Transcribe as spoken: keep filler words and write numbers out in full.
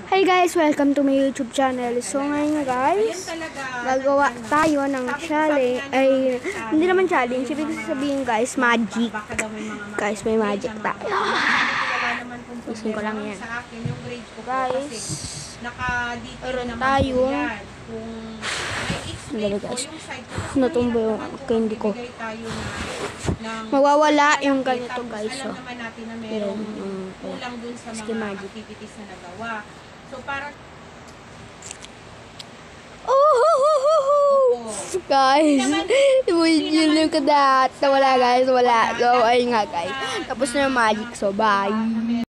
Hi guys! Welcome to my YouTube channel. So ngayon guys, gagawa tayo ng challenge. Ay, hindi naman challenge. Ibig sabihin guys, magic. Guys, may magic tayo. Isin ko lang yan. Guys, meron tayong Dali guys, natumba yung candy ko. Mawawala yung ganito guys. So, yun, yung skin magic. So, parang... Oh! Guys, imagine look at that. Wala guys, wala. So, ayun nga guys. Tapos na yung magic. So, bye.